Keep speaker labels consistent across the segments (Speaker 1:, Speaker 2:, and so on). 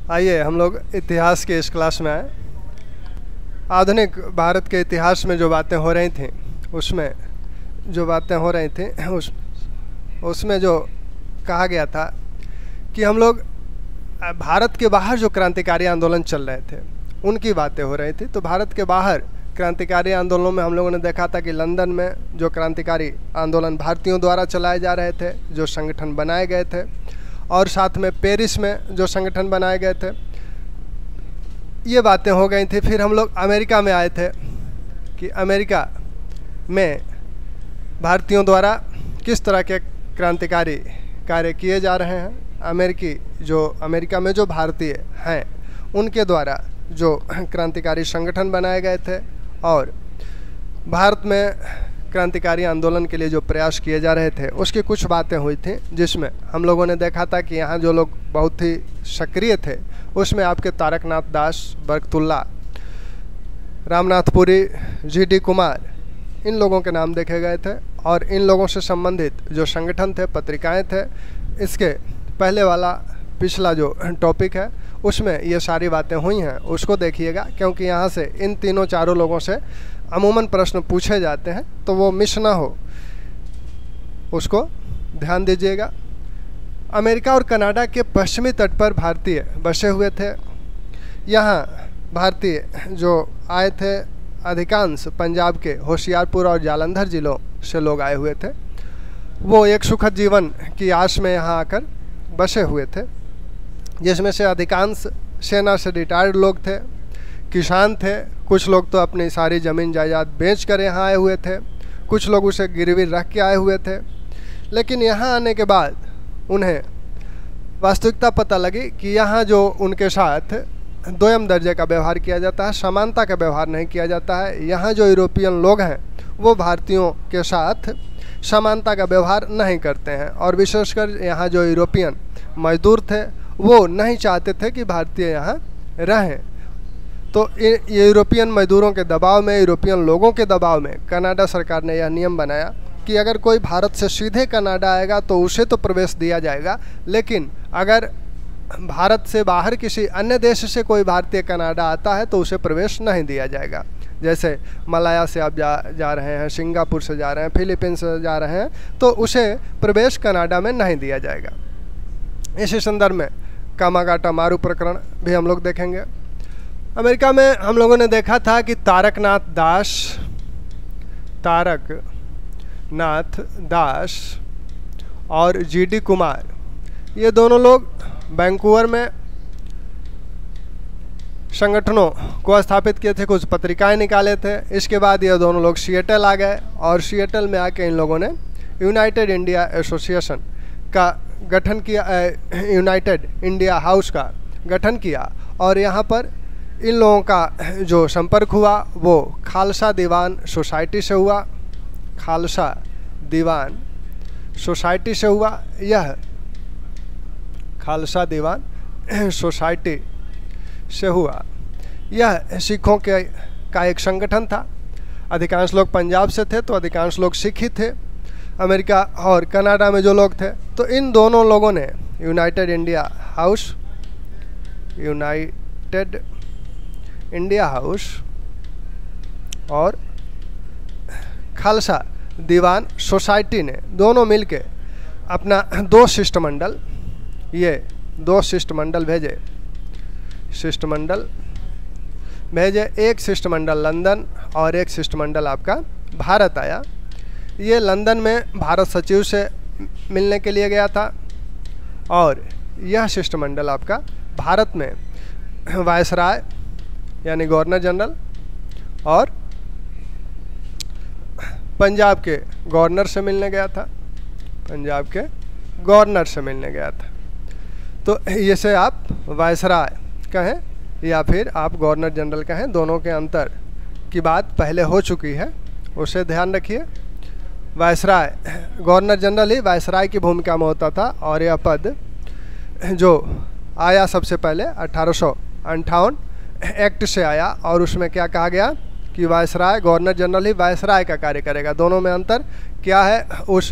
Speaker 1: आइए हम लोग इतिहास के इस क्लास में आए। आधुनिक भारत के इतिहास में जो बातें हो रही थी उसमें जो कहा गया था कि हम लोग भारत के बाहर जो क्रांतिकारी आंदोलन चल रहे थे उनकी बातें हो रही थी। तो भारत के बाहर क्रांतिकारी आंदोलनों में हम लोगों ने देखा था कि लंदन में जो क्रांतिकारी आंदोलन भारतीयों द्वारा चलाए जा रहे थे, जो संगठन बनाए गए थे, और साथ में पेरिस में जो संगठन बनाए गए थे, ये बातें हो गई थी। फिर हम लोग अमेरिका में आए थे कि अमेरिका में भारतीयों द्वारा किस तरह के क्रांतिकारी कार्य किए जा रहे हैं। अमेरिका में जो भारतीय हैं उनके द्वारा जो क्रांतिकारी संगठन बनाए गए थे और भारत में क्रांतिकारी आंदोलन के लिए जो प्रयास किए जा रहे थे उसकी कुछ बातें हुई थी, जिसमें हम लोगों ने देखा था कि यहाँ जो लोग बहुत ही सक्रिय थे उसमें आपके तारकनाथ दास, बरकतुल्ला, रामनाथपुरी, जी.डी. कुमार, इन लोगों के नाम देखे गए थे। और इन लोगों से संबंधित जो संगठन थे, पत्रिकाएं थे, इसके पहले वाला पिछला जो टॉपिक है उसमें ये सारी बातें हुई हैं, उसको देखिएगा, क्योंकि यहाँ से इन तीनों चारों लोगों से अमूमन प्रश्न पूछे जाते हैं, तो वो मिस ना हो, उसको ध्यान दीजिएगा। अमेरिका और कनाडा के पश्चिमी तट पर भारतीय बसे हुए थे। यहाँ भारतीय जो आए थे, अधिकांश पंजाब के होशियारपुर और जालंधर जिलों से लोग आए हुए थे। वो एक सुखद जीवन की आस में यहाँ आकर बसे हुए थे, जिसमें से अधिकांश सेना से रिटायर्ड लोग थे, किसान थे, कुछ लोग तो अपनी सारी ज़मीन जायदाद बेच कर यहाँ आए हुए थे, कुछ लोग उसे गिरवी रख के आए हुए थे। लेकिन यहाँ आने के बाद उन्हें वास्तविकता पता लगी कि यहाँ जो उनके साथ दोयम दर्जे का व्यवहार किया जाता है, समानता का व्यवहार नहीं किया जाता है। यहाँ जो यूरोपियन लोग हैं वो भारतीयों के साथ समानता का व्यवहार नहीं करते हैं, और विशेषकर यहाँ जो यूरोपियन मजदूर थे वो नहीं चाहते थे कि भारतीय यहाँ रहें। तो यूरोपियन मजदूरों के दबाव में, यूरोपियन लोगों के दबाव में कनाडा सरकार ने यह नियम बनाया कि अगर कोई भारत से सीधे कनाडा आएगा तो उसे तो प्रवेश दिया जाएगा, लेकिन अगर भारत से बाहर किसी अन्य देश से कोई भारतीय कनाडा आता है तो उसे प्रवेश नहीं दिया जाएगा। जैसे मलाया से आप जा रहे हैं, सिंगापुर से जा रहे हैं, फिलीपींस से जा रहे हैं, तो उसे प्रवेश कनाडा में नहीं दिया जाएगा। इसी संदर्भ में कामागाटा मारू प्रकरण भी हम लोग देखेंगे। अमेरिका में हम लोगों ने देखा था कि तारकनाथ दास और जी.डी. कुमार, ये दोनों लोग वैंकूवर में संगठनों को स्थापित किए थे, कुछ पत्रिकाएं निकाले थे। इसके बाद ये दोनों लोग सिएटल आ गए और सिएटल में आके इन लोगों ने यूनाइटेड इंडिया एसोसिएशन का गठन किया, यूनाइटेड इंडिया हाउस का गठन किया। और यहाँ पर इन लोगों का जो संपर्क हुआ वो खालसा दीवान सोसाइटी से हुआ। खालसा दीवान सोसाइटी से हुआ। यह खालसा दीवान सोसाइटी से हुआ। यह सिखों का एक संगठन था। अधिकांश लोग पंजाब से थे तो अधिकांश लोग सिख ही थे। अमेरिका और कनाडा में जो लोग थे, तो इन दोनों लोगों ने यूनाइटेड इंडिया हाउस और खालसा दीवान सोसाइटी ने दोनों मिलके अपना दो शिष्टमंडल भेजे। एक शिष्टमंडल लंदन और एक शिष्टमंडल आपका भारत आया। ये लंदन में भारत सचिव से मिलने के लिए गया था, और यह शिष्टमंडल आपका भारत में वायसराय यानी गवर्नर जनरल और पंजाब के गवर्नर से मिलने गया था। तो इसे आप वायसराय कहें या फिर आप गवर्नर जनरल कहें, दोनों के अंतर की बात पहले हो चुकी है, उसे ध्यान रखिए। वायसराय, गवर्नर जनरल ही वायसराय की भूमिका में होता था, और यह पद जो आया सबसे पहले 1858 एक्ट से आया, और उसमें क्या कहा गया कि वायसराय, गवर्नर जनरल ही वायसराय का कार्य करेगा। दोनों में अंतर क्या है, उस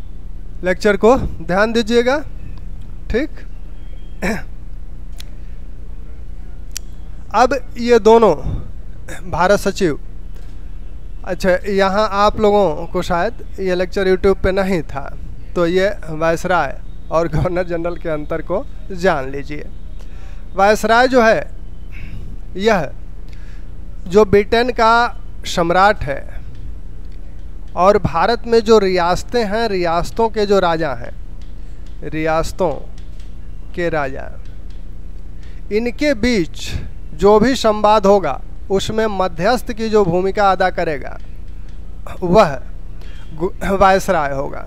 Speaker 1: लेक्चर को ध्यान दीजिएगा, ठीक। अब ये दोनों भारत सचिव, अच्छा यहाँ आप लोगों को शायद ये लेक्चर यूट्यूब पे नहीं था, तो ये वायसराय और गवर्नर जनरल के अंतर को जान लीजिए। वायसराय जो है, यह जो ब्रिटेन का सम्राट है और भारत में जो रियासतें हैं, रियासतों के जो राजा हैं, रियासतों के राजा, इनके बीच जो भी संवाद होगा उसमें मध्यस्थ की जो भूमिका अदा करेगा वह वायसराय होगा।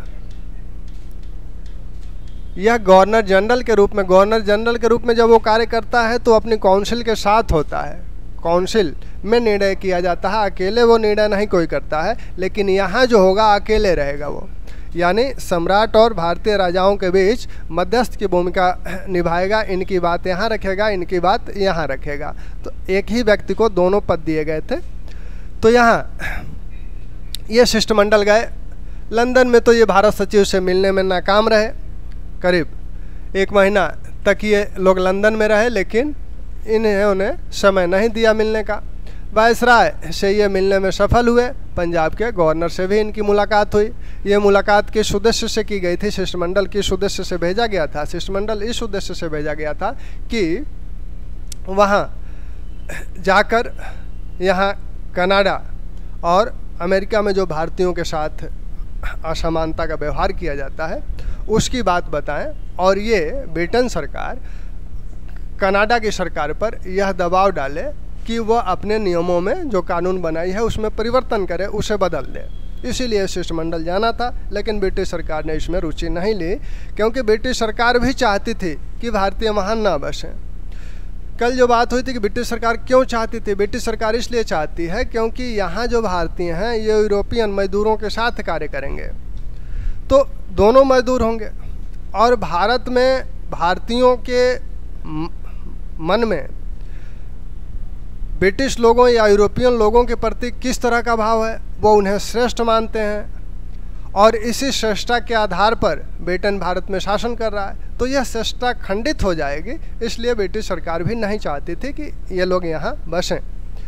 Speaker 1: यह गवर्नर जनरल के रूप में जब वो कार्य करता है तो अपनी काउंसिल के साथ होता है, काउंसिल में निर्णय किया जाता है, अकेले वो निर्णय नहीं कोई करता है, लेकिन यहाँ जो होगा अकेले रहेगा वो, यानी सम्राट और भारतीय राजाओं के बीच मध्यस्थ की भूमिका निभाएगा, इनकी बात यहाँ रखेगा, इनकी बात यहाँ रखेगा। तो एक ही व्यक्ति को दोनों पद दिए गए थे। तो यहाँ ये शिष्टमंडल गए लंदन में, तो ये भारत सचिव से मिलने में नाकाम रहे। करीब 1 महीना तक ये लोग लंदन में रहे, लेकिन उन्हें समय नहीं दिया मिलने का। वायसराय से ये मिलने में सफल हुए। पंजाब के गवर्नर से भी इनकी मुलाकात हुई। ये मुलाकात किस उद्देश्य से की गई थी? शिष्टमंडल किस उद्देश्य से भेजा गया था? शिष्टमंडल इस उद्देश्य से भेजा गया था कि वहाँ जाकर यहाँ कनाडा और अमेरिका में जो भारतीयों के साथ असमानता का व्यवहार किया जाता है उसकी बात बताएं, और ये ब्रिटेन सरकार कनाडा की सरकार पर यह दबाव डाले कि वह अपने नियमों में जो कानून बनाई है उसमें परिवर्तन करे, उसे बदल दे। इसीलिए शिष्टमंडल जाना था, लेकिन ब्रिटिश सरकार ने इसमें रुचि नहीं ली, क्योंकि ब्रिटिश सरकार भी चाहती थी कि भारतीय महान ना बसें। कल जो बात हुई थी कि ब्रिटिश सरकार क्यों चाहती थी, ब्रिटिश सरकार इसलिए चाहती है क्योंकि यहाँ जो भारतीय हैं ये यूरोपियन मजदूरों के साथ कार्य करेंगे, तो दोनों मजदूर होंगे, और भारत में भारतीयों के मन में ब्रिटिश लोगों या यूरोपियन लोगों के प्रति किस तरह का भाव है, वो उन्हें श्रेष्ठ मानते हैं, और इसी श्रेष्ठता के आधार पर ब्रिटेन भारत में शासन कर रहा है। तो यह श्रेष्ठता खंडित हो जाएगी, इसलिए ब्रिटिश सरकार भी नहीं चाहती थी कि ये लोग यहाँ बसें।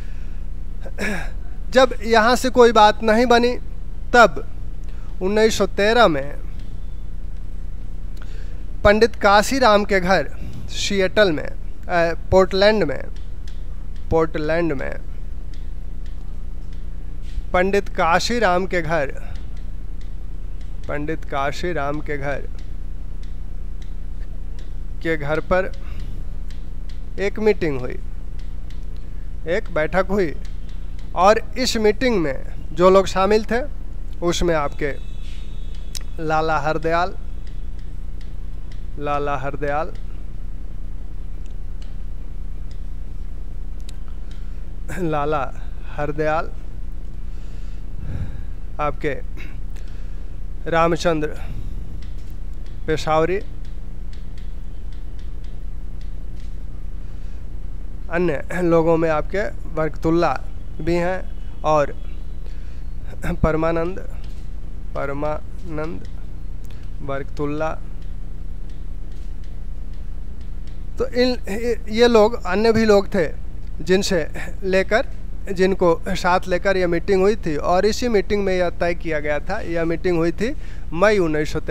Speaker 1: जब यहाँ से कोई बात नहीं बनी, तब 1913 में पंडित काशीराम के घर सिएटल में, पोर्टलैंड में पंडित काशीराम के घर पर एक मीटिंग हुई, एक बैठक हुई, और इस मीटिंग में जो लोग शामिल थे उसमें आपके लाला हरदयाल, आपके रामचंद्र पेशावरी, अन्य लोगों में आपके बरकतुल्ला भी हैं, और परमानंद बरकतुल्ला। तो ये लोग, अन्य भी लोग थे जिनको साथ लेकर यह मीटिंग हुई थी, और इसी मीटिंग में यह तय किया गया था। यह मीटिंग हुई थी मई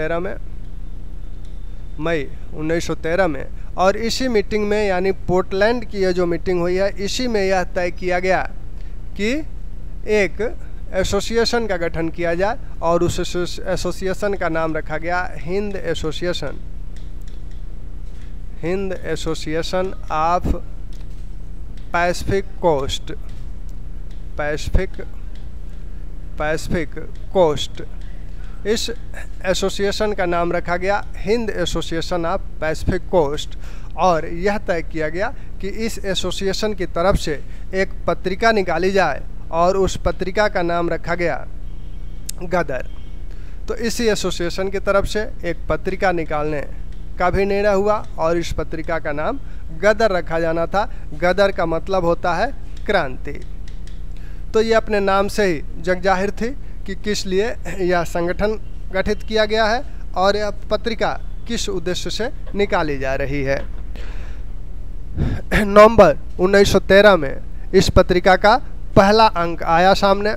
Speaker 1: 1913 में, और इसी मीटिंग में, यानी पोर्टलैंड की यह जो मीटिंग हुई है, इसी में यह तय किया गया कि एक एसोसिएशन का गठन किया जाए, और उस एसोसिएशन का नाम रखा गया Hind association of Pacific coast. इस एसोसिएशन का नाम रखा गया Hind association of Pacific coast, और यह तय किया गया कि इस एसोसिएशन की तरफ से एक पत्रिका निकाली जाए, और उस पत्रिका का नाम रखा गया गदर। तो इसी एसोसिएशन की तरफ से एक पत्रिका निकालने का भी निर्णय हुआ, और इस पत्रिका का नाम गदर रखा जाना था। गदर का मतलब होता है क्रांति। तो ये अपने नाम से ही जगजाहिर थी कि किस लिए यह संगठन गठित किया गया है, और यह पत्रिका किस उद्देश्य से निकाली जा रही है। नवंबर 1913 में इस पत्रिका का पहला अंक आया सामने।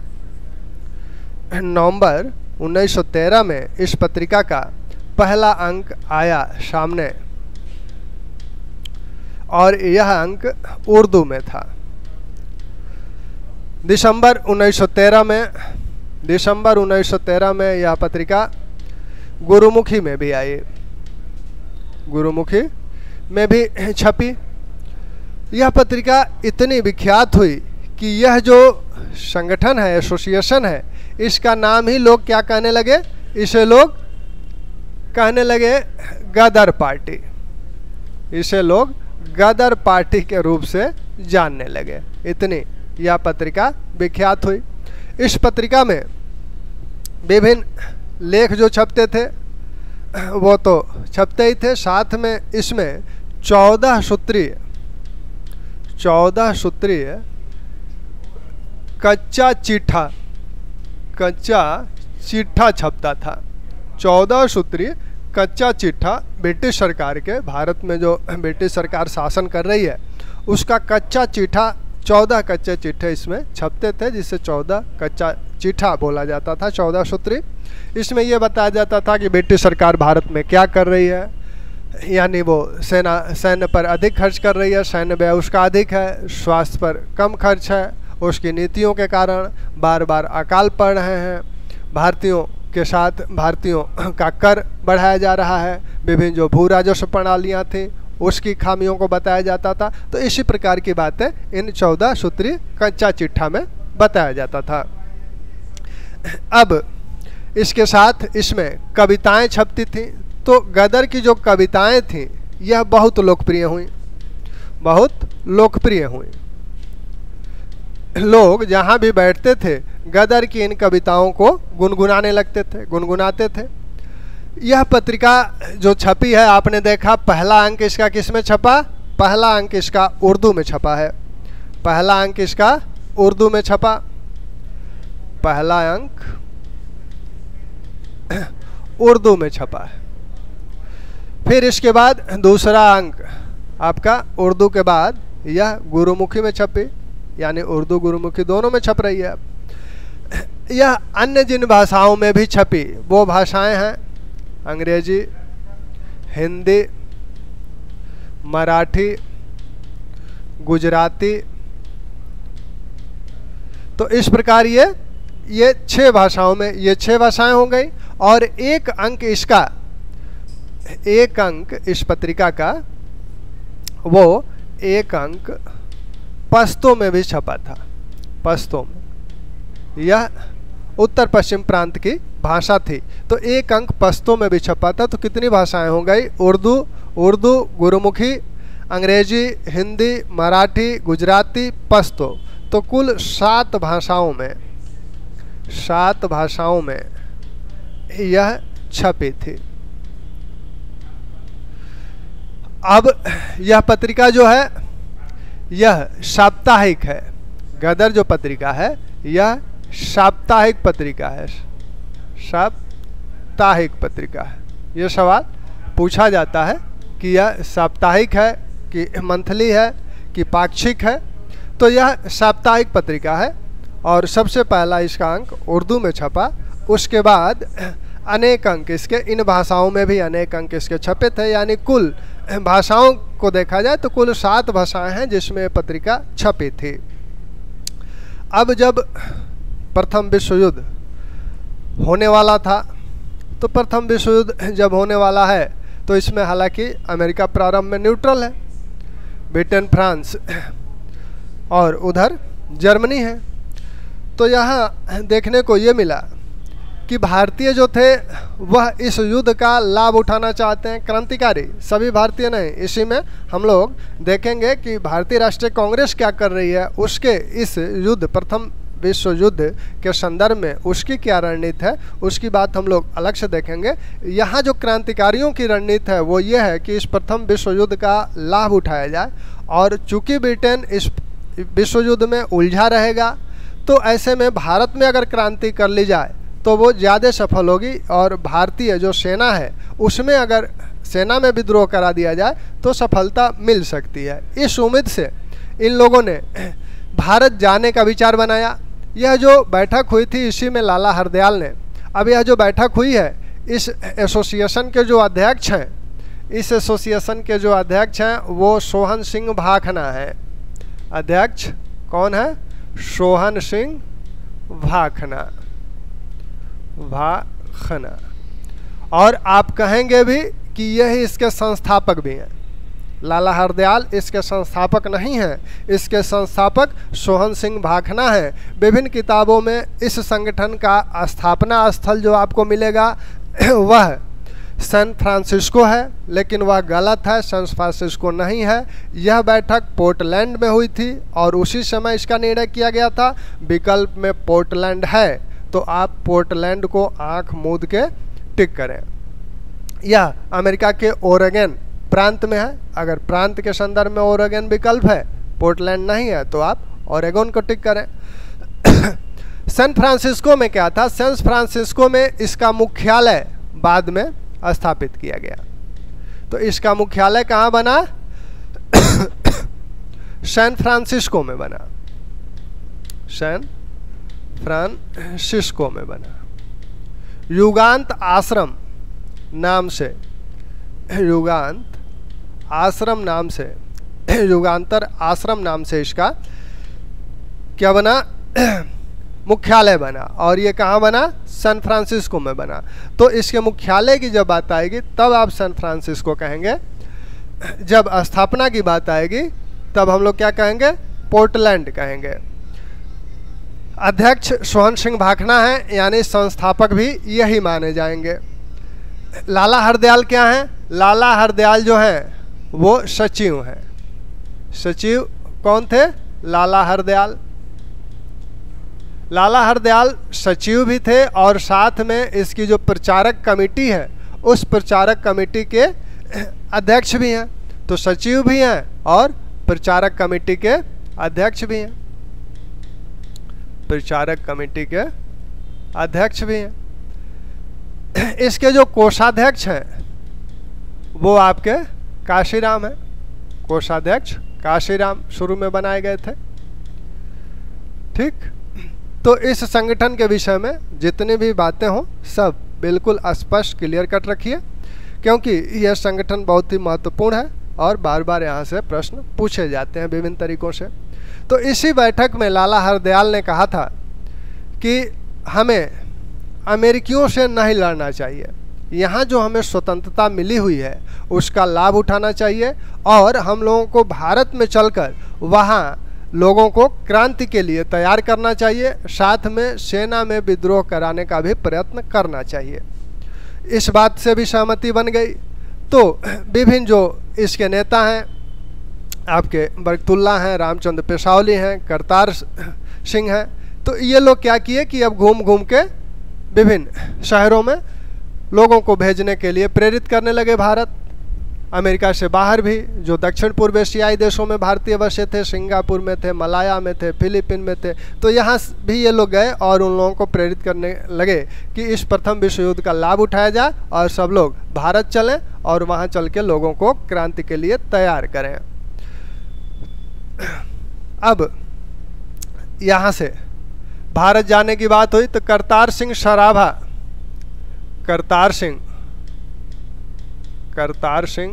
Speaker 1: नवंबर 1913 में इस पत्रिका का पहला अंक आया सामने और यह अंक उर्दू में था। दिसंबर 1913 में यह पत्रिका गुरुमुखी में भी आई, गुरुमुखी में भी छपी। यह पत्रिका इतनी विख्यात हुई कि यह जो संगठन है, एसोसिएशन है, इसका नाम ही लोग क्या कहने लगे, इसे लोग कहने लगे गदर पार्टी। इसे लोग गदर पार्टी के रूप से जानने लगे, इतनी यह पत्रिका विख्यात हुई। इस पत्रिका में विभिन्न लेख जो छपते थे वो तो छपते ही थे, साथ में इसमें 14 सूत्रीय कच्चा चिट्ठा छपता था। 14 सूत्रीय कच्चा चिट्ठा ब्रिटिश सरकार के, भारत में जो ब्रिटिश सरकार शासन कर रही है उसका कच्चा चिट्ठा, 14 कच्चे चिट्ठे इसमें छपते थे, जिसे 14 कच्चा चिट्ठा बोला जाता था, 14 सूत्री। इसमें यह बताया जाता था कि ब्रिटिश सरकार भारत में क्या कर रही है, यानी वो सैन्य पर अधिक खर्च कर रही है, सैन्य व्यय उसका अधिक है, स्वास्थ्य पर कम खर्च है, उसकी नीतियों के कारण बार बार अकाल पड़ रहे हैं, भारतीयों के साथ भारतीयों का कर बढ़ाया जा रहा है, विभिन्न जो भू राजस्व प्रणालियाँ थी उसकी खामियों को बताया जाता था। तो इसी प्रकार की बातें इन 14 सूत्री कच्चा चिट्ठा में बताया जाता था। अब इसके साथ इसमें कविताएं छपती थीं, तो गदर की जो कविताएं थीं यह बहुत लोकप्रिय हुई। लोग जहाँ भी बैठते थे गदर की इन कविताओं को गुनगुनाते थे। यह पत्रिका जो छपी है, आपने देखा पहला अंक इसका किस में छपा, पहला अंक इसका उर्दू में छपा है, पहला अंक इसका उर्दू में छपा, पहला अंक उर्दू में छपा है। फिर इसके बाद दूसरा अंक आपका उर्दू के बाद यह गुरुमुखी में छपी, यानी उर्दू गुरुमुखी दोनों में छप रही है। यह अन्य जिन भाषाओं में भी छपी वो भाषाएं हैं अंग्रेजी, हिंदी, मराठी, गुजराती। तो इस प्रकार ये 6 भाषाओं में ये 6 भाषाएं हो गई। और एक अंक इस पत्रिका का वो एक अंक पश्तो में भी छपा था। पश्तो में यह उत्तर पश्चिम प्रांत की भाषा थी, तो एक अंक पश्तो में भी छपा था। तो कितनी भाषाएं हो गई, उर्दू, गुरुमुखी, अंग्रेजी, हिंदी, मराठी, गुजराती, पश्तो। तो कुल 7 भाषाओं में यह छपी थी। अब यह पत्रिका जो है यह साप्ताहिक है। गदर जो पत्रिका है यह साप्ताहिक पत्रिका है, साप्ताहिक पत्रिका है। यह सवाल पूछा जाता है कि यह साप्ताहिक है कि मंथली है कि पाक्षिक है। तो यह साप्ताहिक पत्रिका है और सबसे पहला इसका अंक उर्दू में छपा। उसके बाद अनेक अंक इसके, इन भाषाओं में भी अनेक अंक इसके छपे थे, यानी कुल भाषाओं को देखा जाए तो कुल 7 भाषाएं हैं जिसमें पत्रिका छपी थी। अब जब प्रथम विश्व युद्ध होने वाला था, तो प्रथम विश्व युद्ध जब होने वाला है तो इसमें हालांकि अमेरिका प्रारंभ में न्यूट्रल है, ब्रिटेन, फ्रांस और उधर जर्मनी है। तो यहाँ देखने को ये मिला कि भारतीय जो थे वह इस युद्ध का लाभ उठाना चाहते हैं, क्रांतिकारी, सभी भारतीय नहीं। इसी में हम लोग देखेंगे कि भारतीय राष्ट्रीय कांग्रेस क्या कर रही है, उसके इस युद्ध, प्रथम विश्व युद्ध के संदर्भ में उसकी क्या रणनीति है, उसकी बात हम लोग अलग से देखेंगे। यहाँ जो क्रांतिकारियों की रणनीति है वो ये है कि इस प्रथम विश्व युद्ध का लाभ उठाया जाए, और चूँकि ब्रिटेन इस विश्व युद्ध में उलझा रहेगा तो ऐसे में भारत में अगर क्रांति कर ली जाए तो वो ज़्यादा सफल होगी, और भारतीय जो सेना है उसमें अगर सेना में विद्रोह करा दिया जाए तो सफलता मिल सकती है। इस उम्मीद से इन लोगों ने भारत जाने का विचार बनाया। यह जो बैठक हुई थी इसी में लाला हरदयाल ने, अब यह जो बैठक हुई है इस एसोसिएशन के जो अध्यक्ष हैं, इस एसोसिएशन के जो अध्यक्ष हैं वो सोहन सिंह भाखना है। अध्यक्ष कौन है? सोहन सिंह भाखना। और आप कहेंगे भी कि यही इसके संस्थापक भी हैं। लाला हरदयाल इसके संस्थापक नहीं हैं, इसके संस्थापक सोहन सिंह भाखना हैं। विभिन्न किताबों में इस संगठन का स्थापना स्थल जो आपको मिलेगा वह सैन फ्रांसिस्को है, लेकिन वह गलत है, सैन फ्रांसिस्को नहीं है। यह बैठक पोर्टलैंड में हुई थी और उसी समय इसका निर्णय किया गया था। विकल्प में पोर्टलैंड है तो आप पोर्टलैंड को आंख मूंद के टिक करें। यह अमेरिका के ओरेगन प्रांत में है। अगर प्रांत के संदर्भ में ओरेगन विकल्प है, पोर्टलैंड नहीं है, तो आप ओरेगन को टिक करें। सैन फ्रांसिस्को में क्या था? सैन फ्रांसिस्को में इसका मुख्यालय बाद में स्थापित किया गया। तो इसका मुख्यालय कहाँ बना? सैन फ्रांसिस्को में बना। सैन फ्रांसिस्को में बना। युगांत आश्रम नाम से, युगांत आश्रम नाम से, युगांतर आश्रम नाम से इसका क्या बना? मुख्यालय बना। और ये कहाँ बना? सैन फ्रांसिस्को में बना। तो इसके मुख्यालय की जब बात आएगी तब आप सैन फ्रांसिस्को कहेंगे। जब स्थापना की बात आएगी तब हम लोग क्या कहेंगे? पोर्टलैंड कहेंगे। अध्यक्ष सोहन सिंह भाखना है, यानी संस्थापक भी यही माने जाएंगे। लाला हरदयाल क्या हैं? लाला हरदयाल जो हैं वो सचिव हैं। सचिव कौन थे? लाला हरदयाल। लाला हरदयाल सचिव भी थे और साथ में इसकी जो प्रचारक कमेटी है उस प्रचारक कमेटी के अध्यक्ष भी हैं। तो सचिव भी हैं और प्रचारक कमेटी के अध्यक्ष भी हैं। प्रचारक कमेटी के अध्यक्ष भी हैं। इसके जो कोषाध्यक्ष हैं वो आपके काशीराम हैं। कोषाध्यक्ष काशीराम शुरू में बनाए गए थे। ठीक, तो इस संगठन के विषय में जितनी भी बातें हों सब बिल्कुल स्पष्ट क्लियर कट रखिए, क्योंकि यह संगठन बहुत ही महत्वपूर्ण है और बार बार यहाँ से प्रश्न पूछे जाते हैं विभिन्न तरीक़ों से। तो इसी बैठक में लाला हरदयाल ने कहा था कि हमें अमेरिकियों से नहीं लड़ना चाहिए, यहाँ जो हमें स्वतंत्रता मिली हुई है उसका लाभ उठाना चाहिए और हम लोगों को भारत में चलकर वहाँ लोगों को क्रांति के लिए तैयार करना चाहिए, साथ में सेना में विद्रोह कराने का भी प्रयत्न करना चाहिए। इस बात से भी सहमति बन गई। तो विभिन्न जो इसके नेता हैं, आपके बरकतुल्ला हैं, रामचंद्र पेशावली हैं, करतार सिंह हैं, तो ये लोग क्या किए कि अब घूम घूम के विभिन्न शहरों में लोगों को भेजने के लिए प्रेरित करने लगे। भारत अमेरिका से बाहर भी जो दक्षिण पूर्व एशियाई देशों में भारतीय बसे थे, सिंगापुर में थे, मलाया में थे, फिलीपीन में थे, तो यहाँ भी ये लोग गए और उन लोगों को प्रेरित करने लगे कि इस प्रथम विश्व युद्ध का लाभ उठाया जाए और सब लोग भारत चलें और वहाँ चल के लोगों को क्रांति के लिए तैयार करें। अब यहाँ से भारत जाने की बात हुई तो करतार सिंह सराभा, करतार सिंह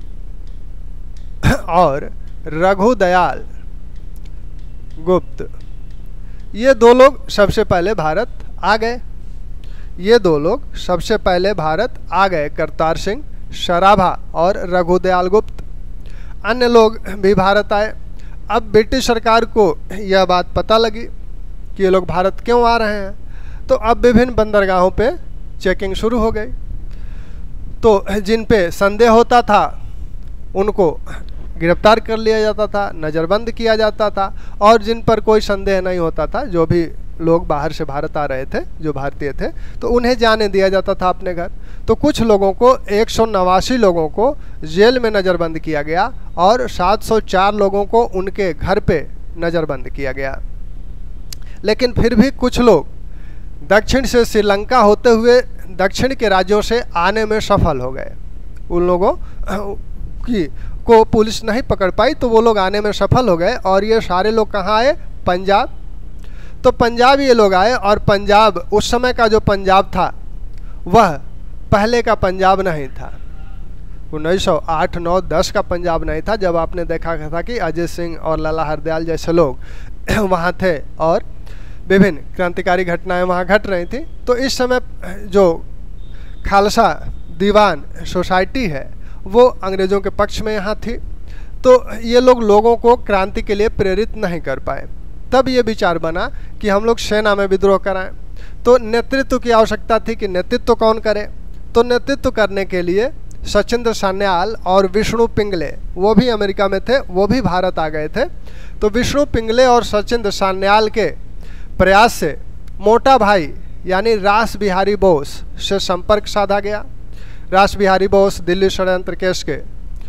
Speaker 1: और रघुदयाल गुप्त, ये दो लोग सबसे पहले भारत आ गए। ये दो लोग सबसे पहले भारत आ गए, करतार सिंह सराभा और रघुदयाल गुप्त। अन्य लोग भी भारत आए। अब ब्रिटिश सरकार को यह बात पता लगी कि ये लोग भारत क्यों आ रहे हैं, तो अब विभिन्न बंदरगाहों पे चेकिंग शुरू हो गई। तो जिन पे संदेह होता था उनको गिरफ्तार कर लिया जाता था, नज़रबंद किया जाता था, और जिन पर कोई संदेह नहीं होता था, जो भी लोग बाहर से भारत आ रहे थे, जो भारतीय थे, तो उन्हें जाने दिया जाता था अपने घर। तो कुछ लोगों को 189 लोगों को जेल में नज़रबंद किया गया और 704 लोगों को उनके घर पे नज़रबंद किया गया। लेकिन फिर भी कुछ लोग दक्षिण से श्रीलंका होते हुए दक्षिण के राज्यों से आने में सफल हो गए। उन लोगों को पुलिस नहीं पकड़ पाई, तो वो लोग आने में सफल हो गए। और ये सारे लोग कहाँ आए? पंजाब। तो पंजाब ये लोग आए, और पंजाब उस समय का जो पंजाब था वह पहले का पंजाब नहीं था। 1908, 9, 10 का पंजाब नहीं था, जब आपने देखा था कि अजय सिंह और लाला हरदयाल जैसे लोग वहाँ थे और विभिन्न क्रांतिकारी घटनाएं वहाँ घट रही थी। तो इस समय जो खालसा दीवान सोसाइटी है वो अंग्रेज़ों के पक्ष में यहाँ थी। तो ये लोग लोगों को क्रांति के लिए प्रेरित नहीं कर पाए। तब ये विचार बना कि हम लोग सेना में विद्रोह कराएं। तो नेतृत्व की आवश्यकता थी कि नेतृत्व कौन करे। तो नेतृत्व करने के लिए सचिंद्र सान्याल और विष्णु पिंगले, वो भी अमेरिका में थे, वो भी भारत आ गए थे। तो विष्णु पिंगले और सचिंद्र सान्याल के प्रयास से मोटा भाई यानी रास बिहारी बोस से संपर्क साधा गया। रास बिहारी बोस दिल्ली षड्यंत्र केस के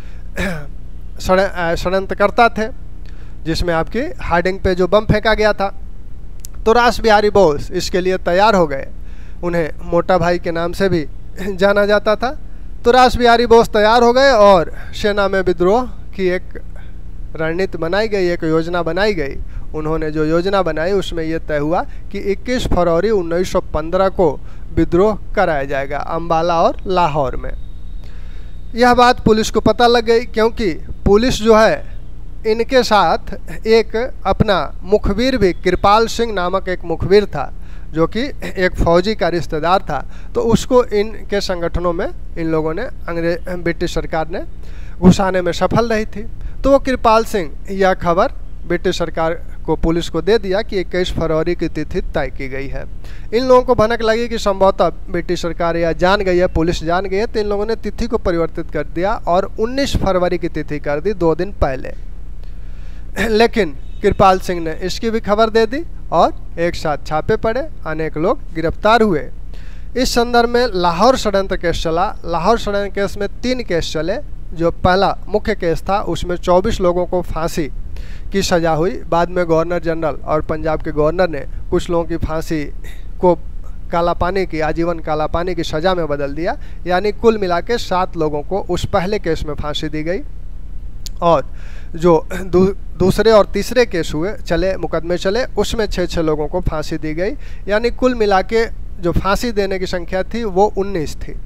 Speaker 1: षड्यंत्रकर्ता थे, जिसमें आपकी हार्डिंग पे जो बम फेंका गया था। तो रास बिहारी बोस इसके लिए तैयार हो गए। उन्हें मोटा भाई के नाम से भी जाना जाता था। तो रास बिहारी बोस तैयार हो गए और सेना में विद्रोह की एक रणनीति बनाई गई, एक योजना बनाई गई। उन्होंने जो योजना बनाई उसमें यह तय हुआ कि 21 फरवरी 1915 को विद्रोह कराया जाएगा अम्बाला और लाहौर में। यह बात पुलिस को पता लग गई, क्योंकि पुलिस जो है इनके साथ एक अपना मुखबिर भी, कृपाल सिंह नामक एक मुखबिर था जो कि एक फौजी का रिश्तेदार था। तो उसको इनके संगठनों में इन लोगों ने ब्रिटिश सरकार ने घुसाने में सफल रही थी। तो वो कृपाल सिंह यह खबर ब्रिटिश सरकार को, पुलिस को दे दिया कि 21 फरवरी की तिथि तय की गई है। इन लोगों को भनक लगी कि संभवतः ब्रिटिश सरकार या जान गई है, पुलिस जान गई है। तो इन लोगों ने तिथि को परिवर्तित कर दिया और 19 फरवरी की तिथि कर दी, 2 दिन पहले। लेकिन कृपाल सिंह ने इसकी भी खबर दे दी और एक साथ छापे पड़े, अनेक लोग गिरफ्तार हुए। इस संदर्भ में लाहौर षड्यंत्र केस चला। लाहौर षड्यंत्र केस में 3 केस चले। जो पहला मुख्य केस था उसमें 24 लोगों को फांसी की सज़ा हुई। बाद में गवर्नर जनरल और पंजाब के गवर्नर ने कुछ लोगों की फांसी को काला पानी की, आजीवन काला पानी की सज़ा में बदल दिया। यानी कुल मिला के 7 लोगों को उस पहले केस में फांसी दी गई। और जो दूसरे और तीसरे केस मुकदमे चले उसमें 6 लोगों को फांसी दी गई। यानी कुल मिला के जो फांसी देने की संख्या थी वो 19 थी।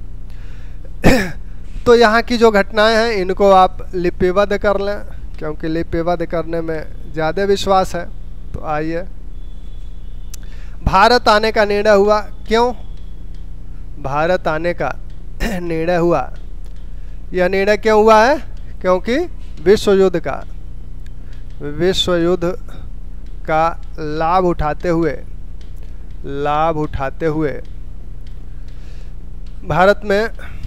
Speaker 1: तो यहाँ की जो घटनाएं हैं इनको आप लिपिबद्ध कर लें, क्योंकि लिपिबद्ध करने में ज़्यादा विश्वास है। तो आइए, भारत आने का निर्णय हुआ। क्यों भारत आने का निर्णय हुआ? यह निर्णय क्यों हुआ है? क्योंकि विश्व युद्ध का लाभ उठाते हुए भारत में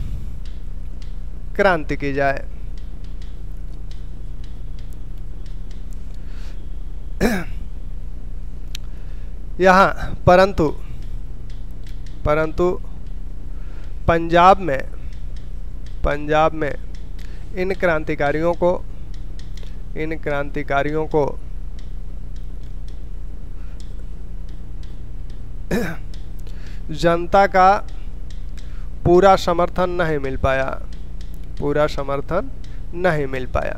Speaker 1: क्रांति की जाए। यहाँ परंतु पंजाब में इन क्रांतिकारियों को जनता का पूरा समर्थन नहीं मिल पाया।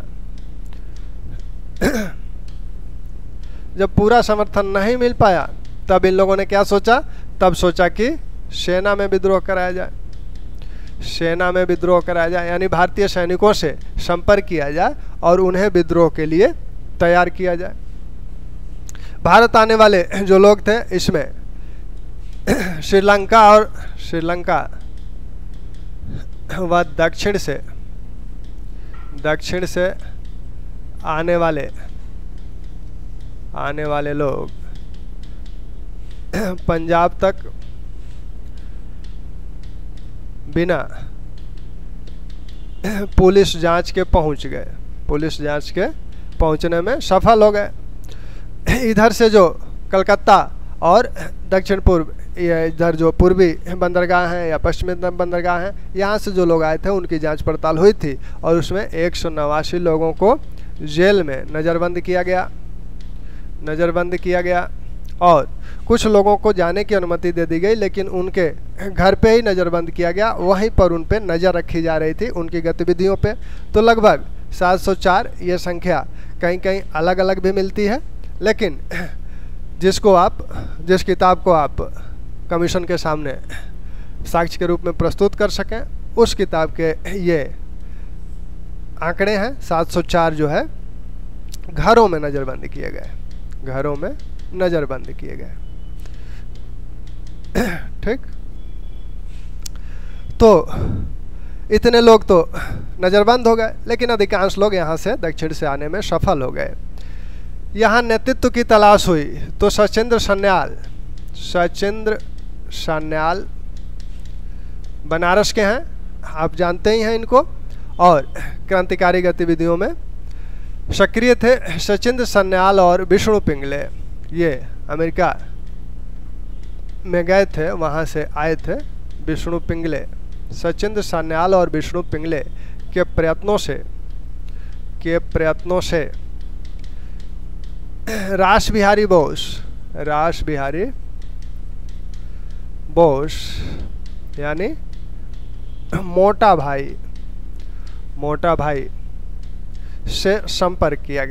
Speaker 1: जब पूरा समर्थन नहीं मिल पाया तब इन लोगों ने क्या सोचा? तब सोचा कि सेना में विद्रोह कराया जाए, यानी भारतीय सैनिकों से संपर्क किया जाए और उन्हें विद्रोह के लिए तैयार किया जाए। भारत आने वाले जो लोग थे इसमें श्रीलंका व दक्षिण से आने वाले लोग पंजाब तक बिना पुलिस जांच के पहुंचने में सफल हो गए। इधर से जो कलकत्ता और दक्षिण पूर्व, इधर जो पूर्वी बंदरगाह हैं या पश्चिमी बंदरगाह हैं, यहाँ से जो लोग आए थे उनकी जांच पड़ताल हुई थी और उसमें 189 लोगों को जेल में नज़रबंद किया गया और कुछ लोगों को जाने की अनुमति दे दी गई, लेकिन उनके घर पे ही नज़रबंद किया गया, वहीं पर उन पे नज़र रखी जा रही थी उनकी गतिविधियों पे। तो लगभग 704 ये संख्या कहीं कहीं अलग अलग भी मिलती है, लेकिन जिस किताब को आप कमीशन के सामने साक्ष्य के रूप में प्रस्तुत कर सकें, उस किताब के ये आंकड़े हैं। 704 जो है घरों में नज़रबंद किए गए, घरों में नज़रबंद किए गए। ठीक, तो इतने लोग तो नज़रबंद हो गए, लेकिन अधिकांश लोग यहाँ से दक्षिण से आने में सफल हो गए। यहाँ नेतृत्व की तलाश हुई तो सचिंद्र सान्याल बनारस के हैं, आप जानते ही हैं इनको, और क्रांतिकारी गतिविधियों में सक्रिय थे। सचिंद्र सान्याल और विष्णु पिंगले ये अमेरिका में गए थे, वहाँ से आए थे। विष्णु पिंगले, सचिंद्र सान्याल और विष्णु पिंगले के प्रयत्नों से रास बिहारी बोस यानी मोटा भाई से संपर्क किया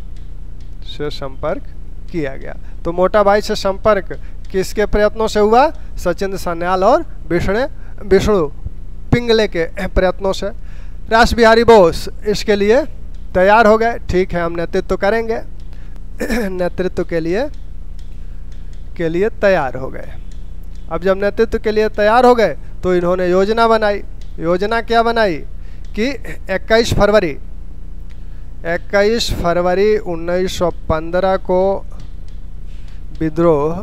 Speaker 1: गया। तो मोटा भाई से संपर्क किसके प्रयत्नों से हुआ? सचिंद्र सान्याल और विष्णु पिंगले के प्रयत्नों से। रास बिहारी बोस इसके लिए तैयार हो गए, ठीक है हम नेतृत्व करेंगे, नेतृत्व के लिए तैयार हो गए। अब जब नेतृत्व के लिए तैयार हो गए तो इन्होंने योजना बनाई। योजना क्या बनाई कि 21 फरवरी 1915 को विद्रोह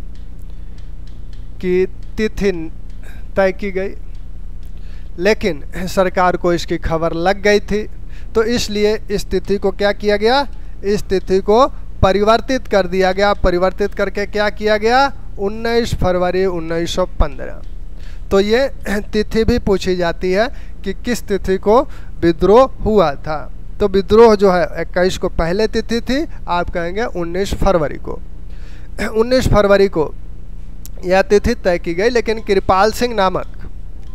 Speaker 1: की तिथि तय की गई, लेकिन सरकार को इसकी खबर लग गई थी, तो इसलिए इस तिथि को क्या किया गया? इस तिथि को परिवर्तित कर दिया गया। परिवर्तित करके क्या किया गया? 19 फरवरी 1915। तो ये तिथि भी पूछी जाती है कि किस तिथि को विद्रोह हुआ था। तो विद्रोह जो है 21 को पहले तिथि थी, आप कहेंगे 19 फरवरी को। 19 फरवरी को यह तिथि तय की गई, लेकिन कृपाल सिंह नामक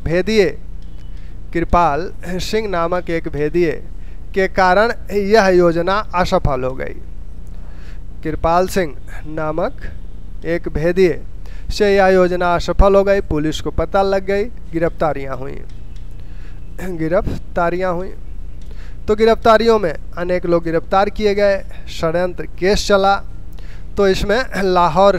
Speaker 1: एक भेदिए के कारण यह योजना असफल हो गई। कृपाल सिंह नामक एक भेदिए से यह योजना असफल हो गई। पुलिस को पता लग गई, गिरफ्तारियां हुई। तो गिरफ्तारियों में अनेक लोग गिरफ्तार किए गए। षड्यंत्र केस चला, तो इसमें लाहौर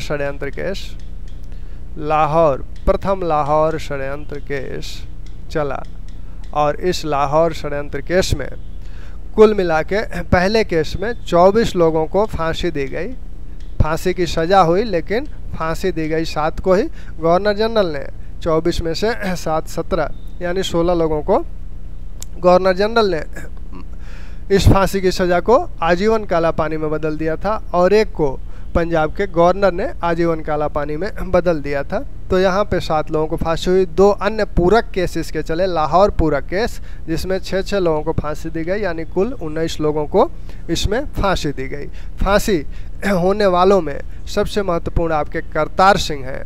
Speaker 1: षड्यंत्र केस चला, और इस लाहौर षड्यंत्र केस में कुल मिला के पहले केस में 24 लोगों को फांसी दी गई। फांसी की सज़ा हुई, लेकिन फांसी दी गई 7 को ही। गवर्नर जनरल ने 24 में से 7 17 यानी 16 लोगों को गवर्नर जनरल ने इस फांसी की सज़ा को आजीवन काला पानी में बदल दिया था, और एक को पंजाब के गवर्नर ने आजीवन काला पानी में बदल दिया था। तो यहाँ पे 7 लोगों को फांसी हुई। 2 अन्य पूरक केस इसके चले, लाहौर पूरक केस, जिसमें 6 लोगों को फांसी दी गई, यानी कुल 19 लोगों को इसमें फांसी दी गई। फांसी होने वालों में सबसे महत्वपूर्ण आपके करतार सिंह हैं।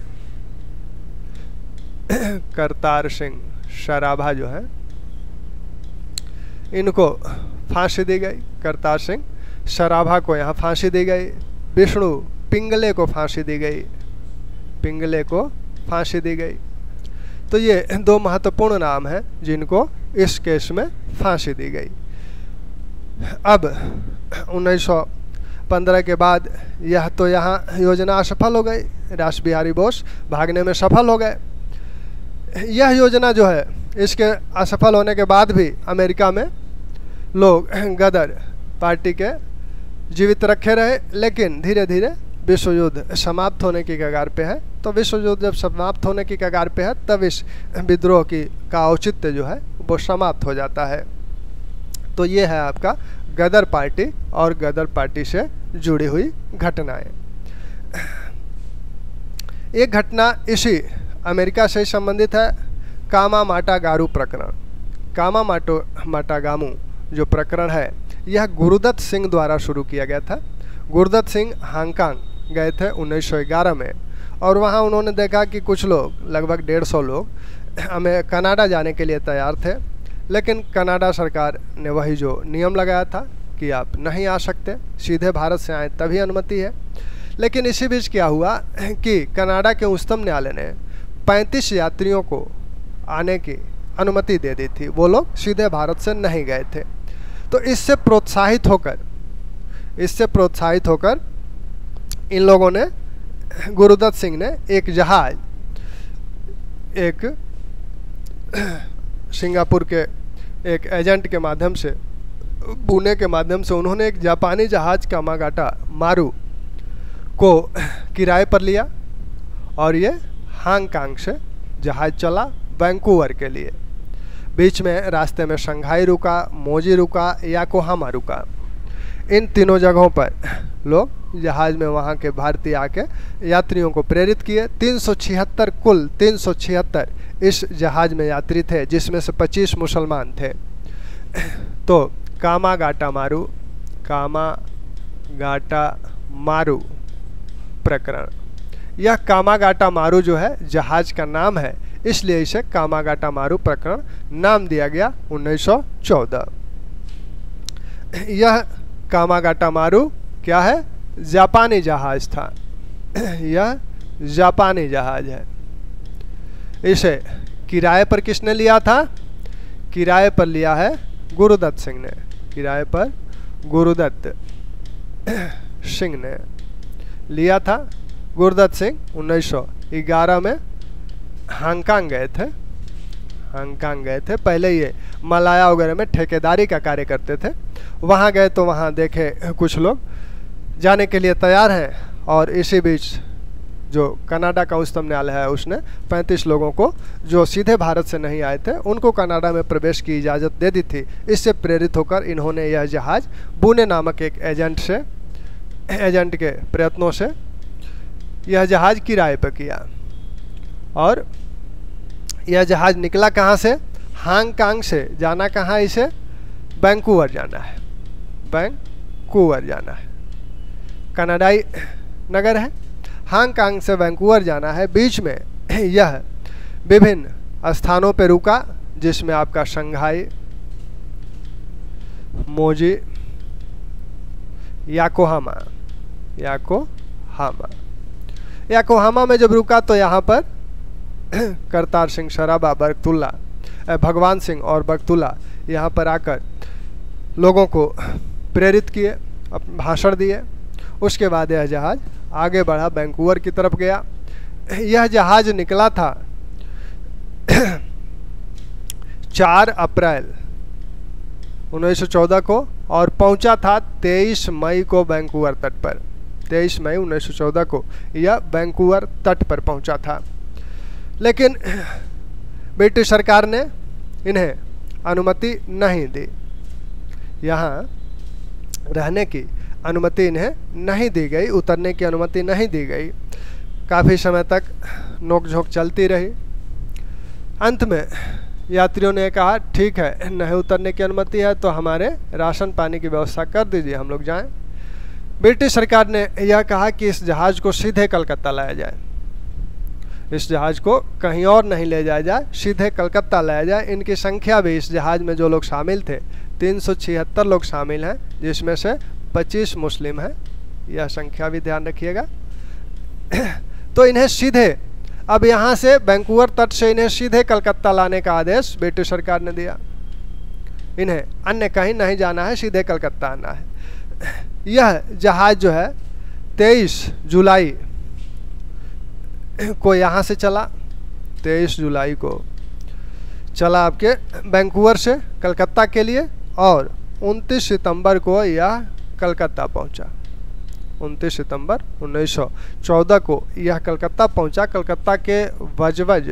Speaker 1: करतार सिंह सराभा जो है, इनको फांसी दी गई। करतार सिंह सराभा को यहाँ फांसी दी गई। विष्णु पिंगले को फांसी दी गई। तो ये 2 महत्वपूर्ण नाम हैं जिनको इस केस में फांसी दी गई। अब 1915 के बाद यह तो यहाँ योजना असफल हो गई। रास बिहारी बोस भागने में सफल हो गए। यह योजना जो है, इसके असफल होने के बाद भी अमेरिका में लोग गदर पार्टी के जीवित रखे रहे, लेकिन धीरे धीरे विश्व युद्ध समाप्त होने की कगार पे है। तो विश्व युद्ध जब समाप्त होने की कगार पे है, तब इस विद्रोह का औचित्य जो है वो समाप्त हो जाता है। तो ये है आपका गदर पार्टी और गदर पार्टी से जुड़ी हुई घटनाएं। एक घटना इसी अमेरिका से संबंधित है, कामामाटागारू प्रकरण। कामामाटागामू जो प्रकरण है, यह गुरुदत्त सिंह द्वारा शुरू किया गया था। गुरुदत्त सिंह हांगकांग गए थे 1911 में, और वहाँ उन्होंने देखा कि कुछ लोग, लगभग 150 लोग हमें कनाडा जाने के लिए तैयार थे, लेकिन कनाडा सरकार ने वही जो नियम लगाया था कि आप नहीं आ सकते, सीधे भारत से आए तभी अनुमति है। लेकिन इसी बीच क्या हुआ कि कनाडा के उच्चतम न्यायालय ने 35 यात्रियों को आने की अनुमति दे दी थी, वो लोग सीधे भारत से नहीं गए थे। तो इससे प्रोत्साहित होकर इन लोगों ने, गुरुदत्त सिंह ने एक जहाज, एक सिंगापुर के एक एजेंट के माध्यम से, पुणे के माध्यम से उन्होंने एक जापानी जहाज कामागाटा मारू को किराए पर लिया और ये हांगकांग से जहाज चला वैंकूवर के लिए। बीच में रास्ते में शंघाई रुका, मोजी रुका, याकोहामा रुका। इन तीनों जगहों पर लोग जहाज़ में वहाँ के भारतीय आके यात्रियों को प्रेरित किए। 376 कुल 376 इस जहाज़ में यात्री थे, जिसमें से 25 मुसलमान थे। तो कामागाटा मारू प्रकरण, यह कामागाटा मारू जो है जहाज़ का नाम है, इसलिए इसे कामागाटा मारू प्रकरण नाम दिया गया 1914। यह कामागाटा मारू क्या है? जापानी जहाज था। यह जापानी जहाज है। इसे किराए पर किसने लिया था? किराए पर लिया है गुरुदत्त सिंह ने। किराए पर गुरुदत्त सिंह ने लिया था। गुरुदत्त सिंह 1911 में हांगकांग गए थे। पहले ये मलाया वगैरह में ठेकेदारी का कार्य करते थे। वहाँ गए तो वहाँ देखे कुछ लोग जाने के लिए तैयार हैं, और इसी बीच जो कनाडा का उच्चतम न्यायालय है उसने 35 लोगों को जो सीधे भारत से नहीं आए थे उनको कनाडा में प्रवेश की इजाज़त दे दी थी। इससे प्रेरित होकर इन्होंने यह जहाज़ पुणे नामक एक एजेंट के प्रयत्नों से यह जहाज़ किराए पर किया। और यह जहाज़ निकला कहाँ से? हांगकांग से। जाना कहाँ इसे? वैंकूवर जाना है। वैंकूवर जाना है, कनाडाई नगर है। हांगकांग से वैंकूवर जाना है। बीच में यह विभिन्न स्थानों पर रुका, जिसमें आपका शंघाई, मोजी, याकोहामा में जब रुका तो यहाँ पर करतार सिंह सराबा, भगवान सिंह और बरकतुल्ला यहाँ पर आकर लोगों को प्रेरित किए, भाषण दिए। उसके बाद यह जहाज़ आगे बढ़ा, वैंकूवर की तरफ गया। यह जहाज़ निकला था 4 अप्रैल 1914 को और पहुंचा था 23 मई को वैंकूवर तट पर। 23 मई 1914 को यह वैंकूवर तट पर पहुंचा था। लेकिन ब्रिटिश सरकार ने इन्हें अनुमति नहीं दी, यहाँ रहने की अनुमति इन्हें नहीं दी गई, उतरने की अनुमति नहीं दी गई। काफ़ी समय तक नोकझोंक चलती रही। अंत में यात्रियों ने कहा ठीक है, नहीं उतरने की अनुमति है तो हमारे राशन पानी की व्यवस्था कर दीजिए, हम लोग जाएं। ब्रिटिश सरकार ने यह कहा कि इस जहाज़ को सीधे कलकत्ता लाया जाए, इस जहाज़ को कहीं और नहीं ले जाया जाए, सीधे कलकत्ता लाया जाए। इनकी संख्या भी, इस जहाज़ में जो लोग शामिल थे 376 लोग शामिल हैं, जिसमें से 25 मुस्लिम हैं, यह संख्या भी ध्यान रखिएगा। तो इन्हें सीधे, अब यहाँ से वैंकूवर तट से इन्हें सीधे कलकत्ता लाने का आदेश ब्रिटिश सरकार ने दिया। इन्हें अन्य कहीं नहीं जाना है, सीधे कलकत्ता आना है। यह जहाज़ जो है 23 जुलाई को यहाँ से चला, 23 जुलाई को चला आपके वैंकूवर से कलकत्ता के लिए, और 29 सितंबर को यह कलकत्ता पहुँचा। 29 सितंबर 1914 को यह कलकत्ता पहुँचा। कलकत्ता के वजवज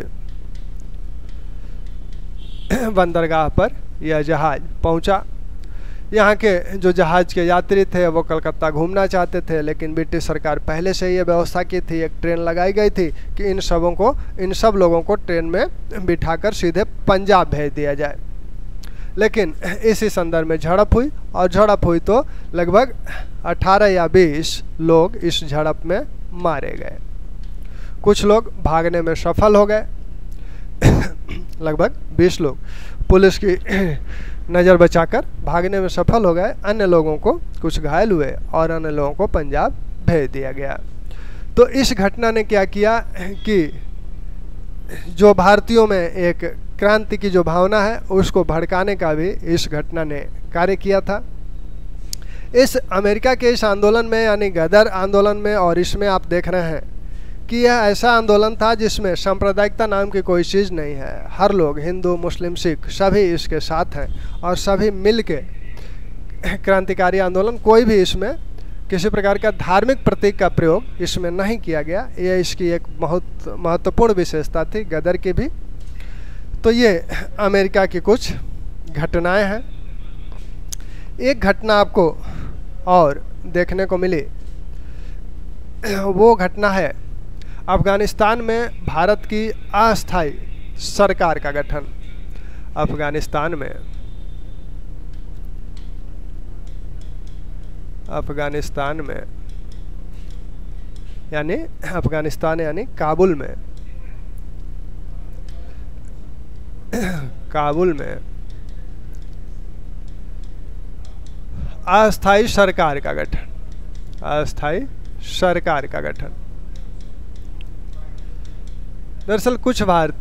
Speaker 1: बंदरगाह पर यह जहाज़ पहुँचा। यहाँ के जो जहाज़ के यात्री थे वो कलकत्ता घूमना चाहते थे, लेकिन ब्रिटिश सरकार पहले से ये व्यवस्था की थी, एक ट्रेन लगाई गई थी कि इन सब लोगों को ट्रेन में बिठाकर सीधे पंजाब भेज दिया जाए। लेकिन इसी संदर्भ में झड़प हुई, और झड़प हुई तो लगभग 18 या 20 लोग इस झड़प में मारे गए। कुछ लोग भागने में सफल हो गए, लगभग 20 लोग पुलिस की नज़र बचाकर भागने में सफल हो गए। अन्य लोगों को कुछ घायल हुए और अन्य लोगों को पंजाब भेज दिया गया। तो इस घटना ने क्या किया कि जो भारतीयों में एक क्रांति की जो भावना है उसको भड़काने का भी इस घटना ने कार्य किया था। इस अमेरिका के इस आंदोलन में, यानी गदर आंदोलन में, और इसमें आप देख रहे हैं कि यह ऐसा आंदोलन था जिसमें सांप्रदायिकता नाम की कोई चीज़ नहीं है। हर लोग, हिंदू, मुस्लिम, सिख, सभी इसके साथ हैं और सभी मिल के क्रांतिकारी आंदोलन, कोई भी इसमें किसी प्रकार का धार्मिक प्रतीक का प्रयोग इसमें नहीं किया गया। यह इसकी एक बहुत महत्वपूर्ण विशेषता थी गदर की भी। तो ये अमेरिका की कुछ घटनाएं हैं। एक घटना आपको और देखने को मिली, वो घटना है अफ़गानिस्तान में भारत की अस्थायी सरकार का गठन। अफ़गानिस्तान में यानी अफ़गानिस्तान यानी काबुल में अस्थायी सरकार का गठन। अस्थायी सरकार का गठन। दरअसल कुछ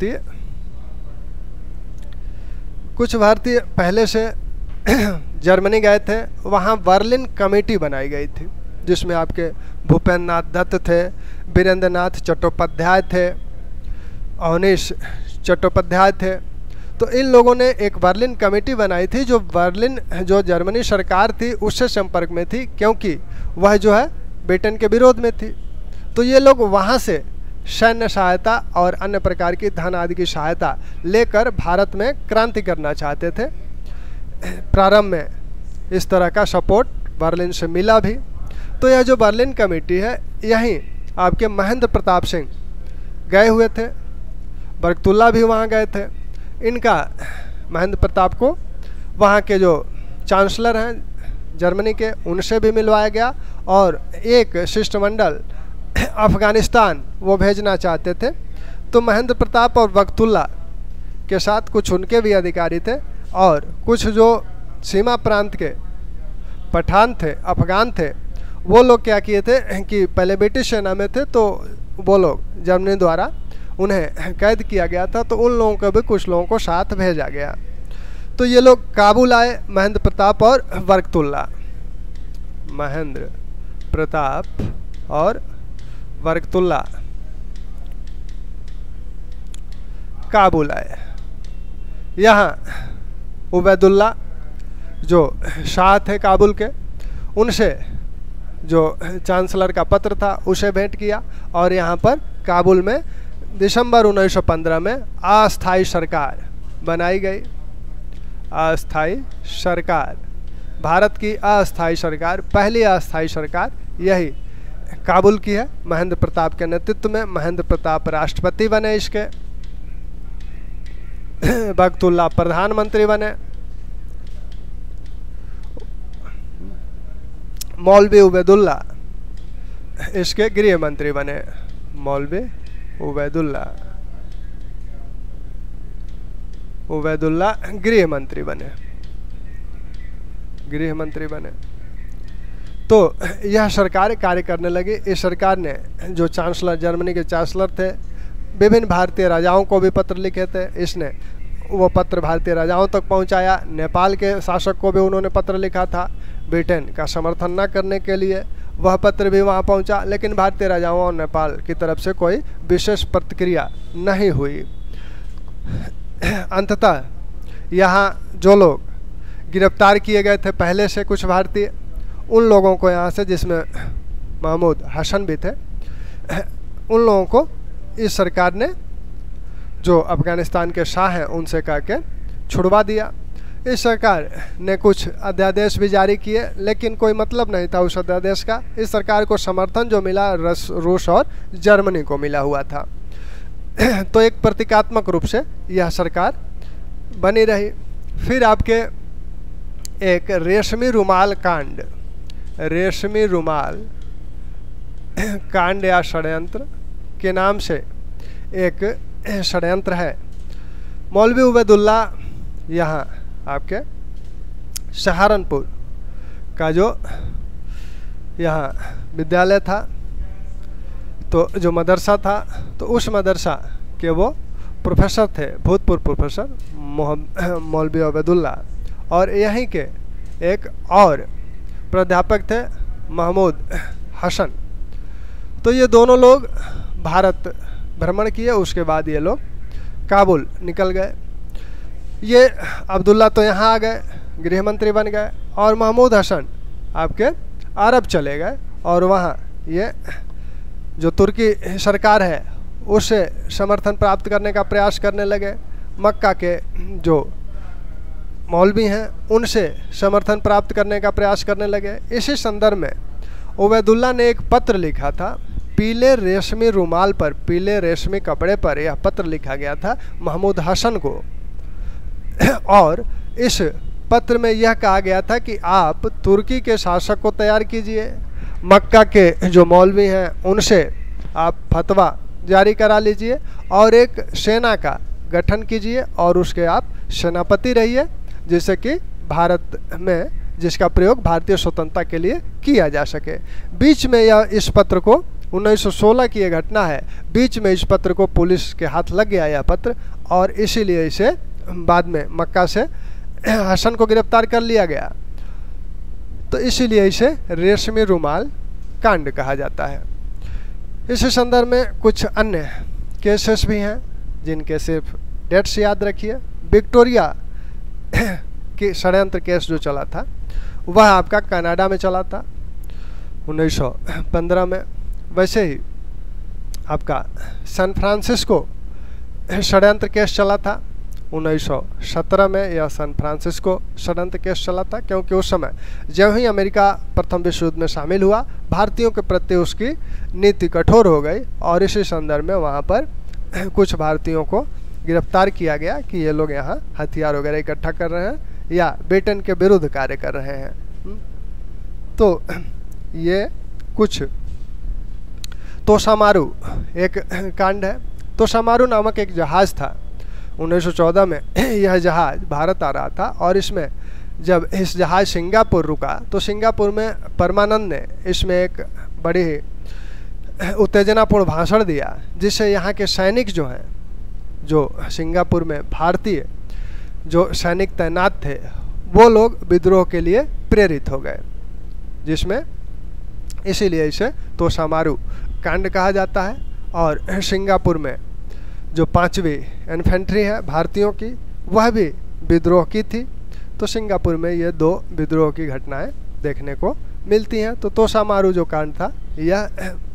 Speaker 1: भारतीय पहले से जर्मनी गए थे। वहाँ बर्लिन कमेटी बनाई गई थी जिसमें आपके भूपेंद्र नाथ दत्त थे, वीरेंद्र नाथ चट्टोपाध्याय थे, अवनीश चट्टोपाध्याय थे। तो इन लोगों ने एक बर्लिन कमेटी बनाई थी जो जर्मनी सरकार थी उससे संपर्क में थी, क्योंकि वह जो है ब्रिटेन के विरोध में थी। तो ये लोग वहाँ से सैन्य सहायता और अन्य प्रकार की धन आदि की सहायता लेकर भारत में क्रांति करना चाहते थे। प्रारंभ में इस तरह का सपोर्ट बर्लिन से मिला भी। तो यह जो बर्लिन कमेटी है, यहीं आपके महेंद्र प्रताप सिंह गए हुए थे, बरकतुल्ला भी वहाँ गए थे। इनका महेंद्र प्रताप को वहाँ के जो चांसलर हैं जर्मनी के, उनसे भी मिलवाया गया और एक शिष्टमंडल अफ़गानिस्तान वो भेजना चाहते थे। तो महेंद्र प्रताप और बरकतुल्ला के साथ कुछ उनके भी अधिकारी थे और कुछ जो सीमा प्रांत के पठान थे, अफ़गान थे, वो लोग क्या किए थे कि पहले ब्रिटिश सेना में थे, तो वो लोग जर्मनी द्वारा उन्हें कैद किया गया था। तो उन लोगों को भी कुछ लोगों को साथ भेजा गया। तो ये लोग काबुल आए, महेंद्र प्रताप और बरकतुल्ला। महेंद्र प्रताप और बरकतुल्ला काबुल आए। यहाँ उबैदुल्ला जो शाह थे काबुल के, उनसे जो चांसलर का पत्र था उसे भेंट किया और यहाँ पर काबुल में दिसंबर 1915 में अस्थायी सरकार बनाई गई। अस्थायी सरकार, भारत की अस्थायी सरकार, पहली अस्थायी सरकार यही काबुल की है। महेंद्र प्रताप के नेतृत्व में महेंद्र प्रताप राष्ट्रपति बने, इसके बरकतुल्ला प्रधानमंत्री बने, मौलवी उबैदुल्ला इसके गृह मंत्री बने। मौलवी उबैदुल्ला गृह मंत्री बने। तो यह सरकार कार्य करने लगी। इस सरकार ने जो चांसलर, जर्मनी के चांसलर थे, विभिन्न भारतीय राजाओं को भी पत्र लिखे थे। इसने वो पत्र भारतीय राजाओं तक पहुंचाया। नेपाल के शासक को भी उन्होंने पत्र लिखा था ब्रिटेन का समर्थन न करने के लिए, वह पत्र भी वहां पहुंचा, लेकिन भारतीय राजाओं और नेपाल की तरफ से कोई विशेष प्रतिक्रिया नहीं हुई। अंततः यहाँ जो लोग गिरफ्तार किए गए थे पहले से कुछ भारतीय, उन लोगों को यहाँ से, जिसमें महमूद हसन भी थे, उन लोगों को इस सरकार ने, जो अफ़गानिस्तान के शाह हैं, उनसे कह के छुड़वा दिया। इस सरकार ने कुछ अध्यादेश भी जारी किए, लेकिन कोई मतलब नहीं था उस अध्यादेश का। इस सरकार को समर्थन जो मिला रूस और जर्मनी को मिला हुआ था। तो एक प्रतीकात्मक रूप से यह सरकार बनी रही। फिर आपके एक रेशमी रुमाल कांड, रेशमी रुमाल कांड या षड्यंत्र के नाम से एक षड्यंत्र है। मौलवी उबैदुल्ला यहाँ आपके सहारनपुर का जो यहाँ विद्यालय था, तो जो मदरसा था, तो उस मदरसा के वो प्रोफेसर थे, भूतपूर्व प्रोफेसर मौलवी उबैदुल्ला, और यहीं के एक और प्राध्यापक थे महमूद हसन। तो ये दोनों लोग भारत भ्रमण किए, उसके बाद ये लोग काबुल निकल गए। ये अब्दुल्ला तो यहाँ आ गए, गृह मंत्री बन गए, और महमूद हसन आपके अरब चले गए, और वहाँ ये जो तुर्की सरकार है उससे समर्थन प्राप्त करने का प्रयास करने लगे। मक्का के जो मौलवी हैं उनसे समर्थन प्राप्त करने का प्रयास करने लगे। इसी संदर्भ में उबैदुल्ला ने एक पत्र लिखा था, पीले रेशमी रुमाल पर, पीले रेशमी कपड़े पर यह पत्र लिखा गया था महमूद हसन को, और इस पत्र में यह कहा गया था कि आप तुर्की के शासक को तैयार कीजिए, मक्का के जो मौलवी हैं उनसे आप फतवा जारी करा लीजिए, और एक सेना का गठन कीजिए, और उसके आप सेनापति रहिए, जिससे कि भारत में जिसका प्रयोग भारतीय स्वतंत्रता के लिए किया जा सके। बीच में यह इस पत्र को 1916 की यह घटना है, बीच में इस पत्र को पुलिस के हाथ लग गया यह पत्र, और इसीलिए इसे बाद में मक्का से हसन को गिरफ्तार कर लिया गया। तो इसीलिए इसे रेशमी रुमाल कांड कहा जाता है। इसी संदर्भ में कुछ अन्य केसेस भी हैं जिनके सिर्फ डेट्स याद रखिए। विक्टोरिया की षड्यंत्र केस जो चला था वह आपका कनाडा में चला था 1915 में। वैसे ही आपका सैन फ्रांसिस्को षड्यंत्र केस चला था 1917 में। यह सैन फ्रांसिस्को षड्यंत्र केस चला था क्योंकि उस समय जब ही अमेरिका प्रथम विश्व युद्ध में शामिल हुआ, भारतीयों के प्रति उसकी नीति कठोर हो गई, और इसी संदर्भ में वहाँ पर कुछ भारतीयों को गिरफ्तार किया गया कि ये लोग यहाँ हथियार वगैरह इकट्ठा कर रहे हैं या ब्रिटेन के विरुद्ध कार्य कर रहे हैं। तो ये कुछ तोशामारू एक कांड है। तोशामारू नामक एक जहाज़ था 1914 में। यह जहाज़ भारत आ रहा था, और इसमें जब इस जहाज़ सिंगापुर रुका तो सिंगापुर में परमानंद ने इसमें एक बड़ी उत्तेजनापूर्ण भाषण दिया, जिससे यहाँ के सैनिक जो हैं, जो सिंगापुर में भारतीय जो सैनिक तैनात थे, वो लोग विद्रोह के लिए प्रेरित हो गए, जिसमें इसीलिए इसे तोशामारू कांड कहा जाता है। और सिंगापुर में जो 5वीं इन्फेंट्री है भारतीयों की, वह भी विद्रोह की थी। तो सिंगापुर में ये 2 विद्रोह की घटनाएं देखने को मिलती हैं। तो तोशामारू जो कांड था यह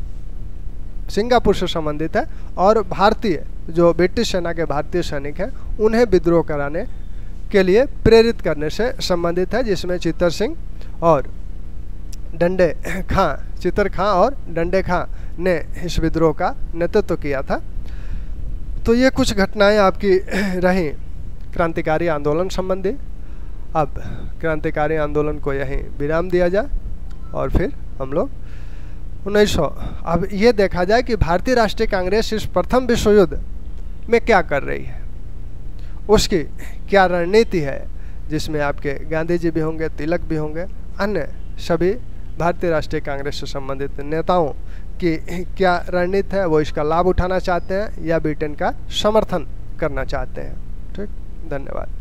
Speaker 1: सिंगापुर से संबंधित है, और भारतीय जो ब्रिटिश सेना के भारतीय सैनिक हैं उन्हें विद्रोह कराने के लिए प्रेरित करने से संबंधित है, जिसमें चित्तर सिंह और डंडे खां, चित्तर खां और डंडे खां ने इस विद्रोह का नेतृत्व किया था। तो ये कुछ घटनाएं आपकी रहीं क्रांतिकारी आंदोलन संबंधी। अब क्रांतिकारी आंदोलन को यहीं विराम दिया जाए, और फिर हम लोग 1900 अब ये देखा जाए कि भारतीय राष्ट्रीय कांग्रेस इस प्रथम विश्व युद्ध में क्या कर रही है, उसकी क्या रणनीति है, जिसमें आपके गांधी जी भी होंगे, तिलक भी होंगे, अन्य सभी भारतीय राष्ट्रीय कांग्रेस से संबंधित नेताओं की क्या रणनीति है, वो इसका लाभ उठाना चाहते हैं या ब्रिटेन का समर्थन करना चाहते हैं। ठीक, धन्यवाद।